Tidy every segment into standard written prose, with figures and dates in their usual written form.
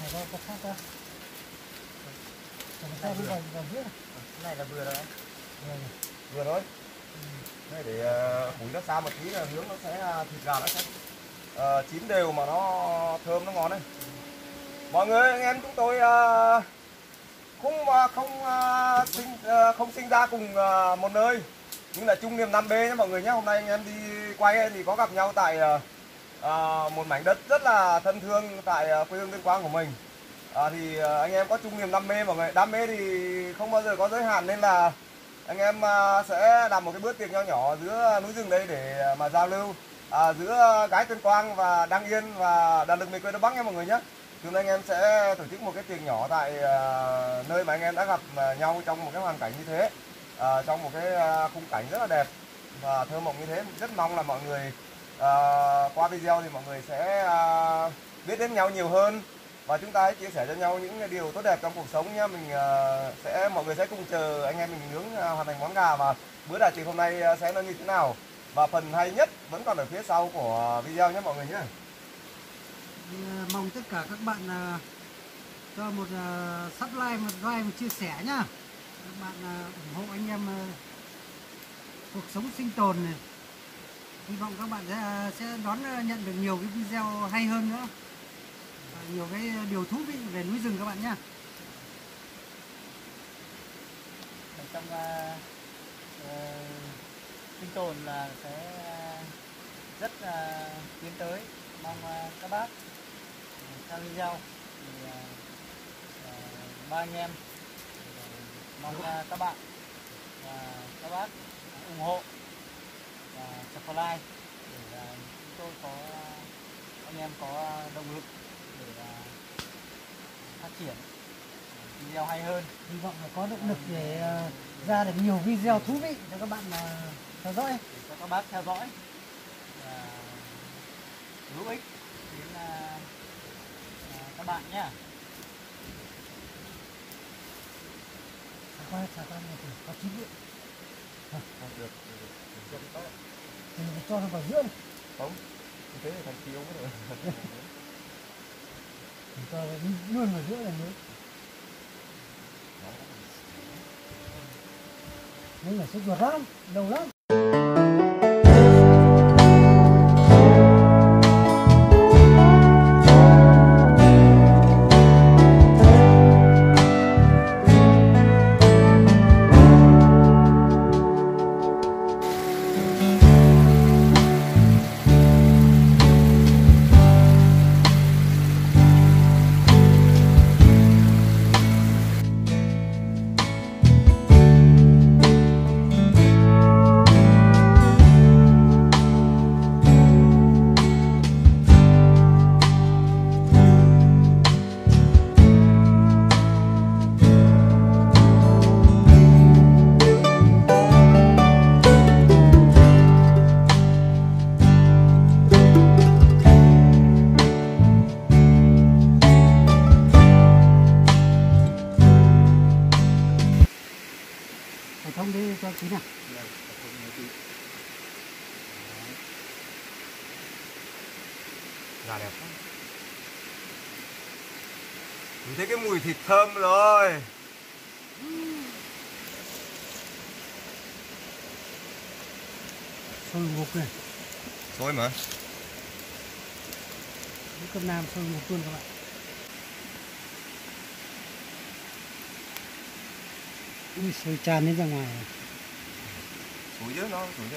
có khác ra. Sao đi vào giữa này? Cái này là vừa rồi anh. Vừa thôi. Đây để củi nó xa một tí là nướng nó sẽ thịt gà nó sẽ chín đều mà nó thơm nó ngon đấy. Mọi người anh em chúng tôi không sinh ra cùng một nơi, nhưng là chung niềm đam mê nhé mọi người nhé. Hôm nay anh em đi quay thì có gặp nhau tại một mảnh đất rất là thân thương tại quê hương Tuyên Quang của mình. Thì anh em có chung niềm đam mê mọi người. Đam mê thì không bao giờ có giới hạn, nên là anh em sẽ làm một cái bữa tiệc nho nhỏ giữa núi rừng đây để mà giao lưu giữa gái Tuyên Quang và Đăng Yên và đàn lực miền quê Đông Bắc nha mọi người nhé. Chúng anh em sẽ tổ chức một cái tiệc nhỏ tại nơi mà anh em đã gặp nhau trong một cái hoàn cảnh như thế, trong một cái khung cảnh rất là đẹp và thơ mộng như thế. Rất mong là mọi người qua video thì mọi người sẽ biết đến nhau nhiều hơn và chúng ta hãy chia sẻ cho nhau những điều tốt đẹp trong cuộc sống nhé. Mọi người sẽ cùng chờ anh em mình nướng hoàn thành món gà và bữa đại tiệc hôm nay sẽ nó như thế nào. Và phần hay nhất vẫn còn ở phía sau của video nhé mọi người nhé. Mong tất cả các bạn cho một subscribe, một like, một chia sẻ nhá. Các bạn ủng hộ anh em cuộc sống sinh tồn này. Hy vọng các bạn sẽ đón nhận được nhiều cái video hay hơn nữa, nhiều cái điều thú vị về núi rừng các bạn nhé. Trong sinh tồn là sẽ rất tiến tới. Mong các bác theo video thì ba anh em mong các bạn và các bác ủng hộ và subscribe để chúng tôi có anh em có động lực để phát triển video hay hơn. Hy vọng là có động lực để ra được nhiều video thú vị cho các bạn theo dõi. Để cho các bác theo dõi và hữu ích đến các bạn nhé. Chả qua này thì có 9 điện. Được. Thì mình cho nó vào giữa này. Không, như thế thì thành tiêu mất rồi. Mình cho luôn vào giữa này nữa. Đấy là sốt ruột lắm, đầu lắm. Thông đi cho chín nào. Gà đẹp quá. Mình thấy cái mùi thịt thơm rồi. Sôi ngục này. Sôi mà. Cơm nam sôi ngục luôn các bạn. Sôi tràn lên ra ngoài. Sủi dưới nó sủi.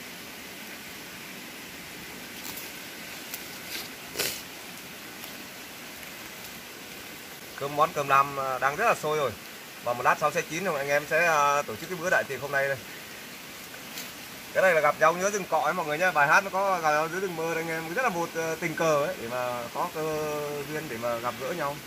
Món cơm nam đang rất là sôi rồi. Và một lát sau sẽ chín rồi anh em sẽ tổ chức cái bữa đại tiệc hôm nay đây. Cái này là gặp nhau nhớ rừng cọ ấy mọi người nhé. Bài hát nó có gặp nhau dưới rừng mơ anh em, rất là một tình cờ ấy để mà có cơ duyên để mà gặp gỡ nhau.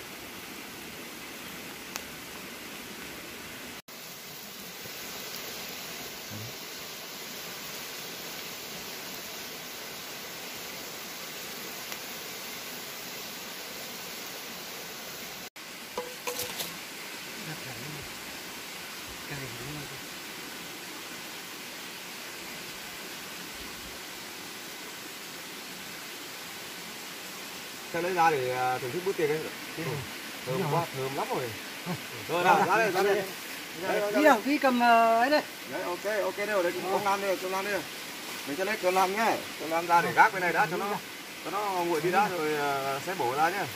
sẽ lấy ra để thưởng thức bữa tiệc ấy. Thơm quá, thơm lắm rồi. Rồi nào, ra đây, ra đây. Đi đâu, đi cầm ấy đây. Đấy, ok đây, đây cơm lam đây, cơm lam đây. Mình sẽ lấy cơm lam nhé, cơm lam ra để gác bên này đã cho nó nguội đi đã rồi sẽ bổ ra nhé.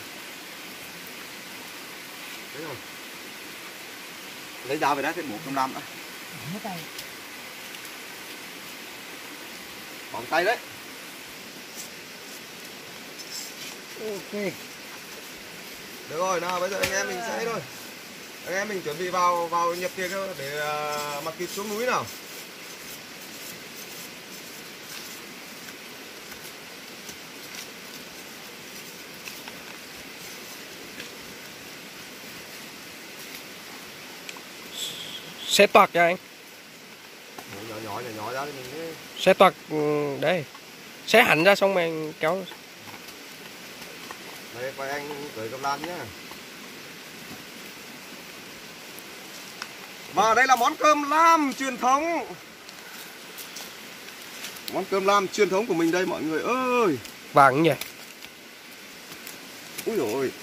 Đấy rồi. Lấy dao về đấy, sẽ bổ cơm lam đã. Bỏng tay đấy. Ok. Được rồi, nào bây giờ anh em mình sẽ ấy thôi. Anh em mình chuẩn bị vào nhập tiệc thôi để mặc kịp xuống núi nào. Xé toạc cho anh. Nhỏ ra thì mình Xé toạc đây. Xé hẳn ra xong mình kéo. đây quay anh cởi cơm lam nhé. Và đây là món cơm lam truyền thống. Món cơm lam truyền thống của mình đây mọi người ơi. Vàng nhỉ. Úi dồi ôi.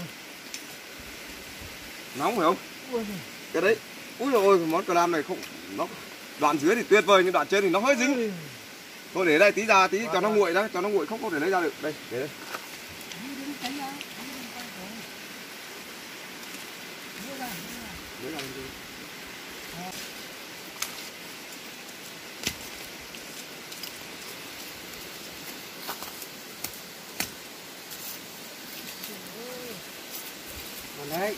Nóng phải không? Cái đấy. Úi dồi ôi, món cơm lam này không nó đoạn dưới thì tuyệt vời nhưng đoạn trên thì nó hơi dính. Thôi để đây tí cho nó nguội đó, cho nó nguội không thể lấy ra được. Đây, để đây. Lấy ra đi. Đấy.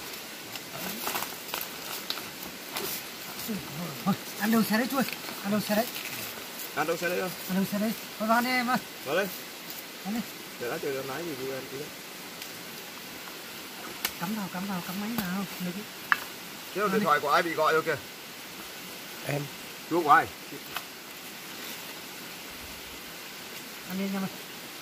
Thôi, ăn đầu xe đấy chui. Ăn đầu xe đấy. Ăn đâu xe đấy không? Ăn đầu xe đấy. Thôi vào đi em ơi. Vào đây. Ăn đi. Để đã chờ lái gì vui ăn tí nữa. Cắm máy vào. Thế điện thoại của ai bị gọi rồi kìa? Em. Chú của ai? Ăn đi anh em ơi.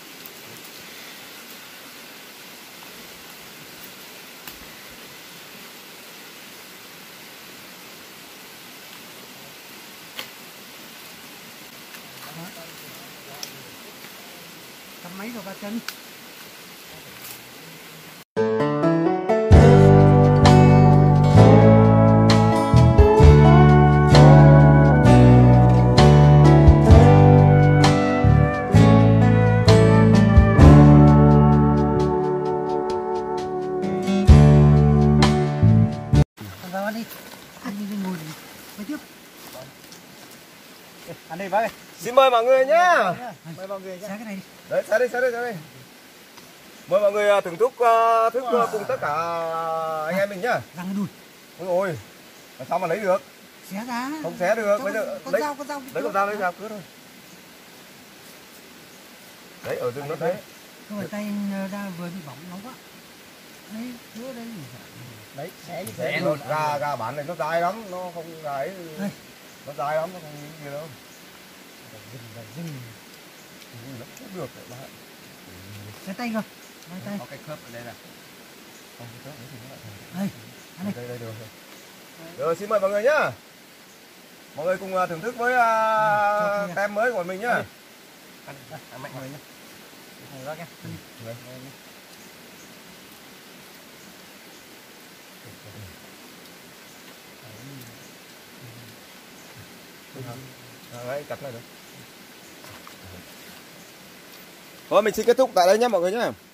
Cắm máy vào ba chân. Vào ăn đi. Ăn đi ngồi đi tiếp. Ăn đi bác ơi. Xin mời mọi người nhá. Mời mọi người nhé. Xé cái này đi. Đấy, xe đây. Mời mọi người thưởng thức cùng tất cả anh em mình nhá. Răng cái đùi. Ôi ôi, làm sao mà lấy được? Xé ra. Không xé được. Bây giờ con lấy dao lấy con dao lấy dao cứa thôi. Đấy, ở rừng nó thế. Không phải tay anh ra vừa bị bỏng nóng quá. Đấy, cứa đây. Đấy, xé như Thế thế. nó gà bản này nó dài lắm, nó không gà ấy. Nó dài lắm, nó không gì đâu. Nó không được bạn. Xé tay cơ. Tay. Có cái khớp ở đây này. Không, cái khớp đấy thì nó lại Đây, ăn đi. đây được rồi. Rồi, xin mời mọi người nhá. Mọi người cùng thưởng thức với tem mới của mình nhá. Ăn mạnh người nhé. Này bác nhé. Đấy, cắt này rồi. Thôi mình xin kết thúc tại đây nhé mọi người nhé.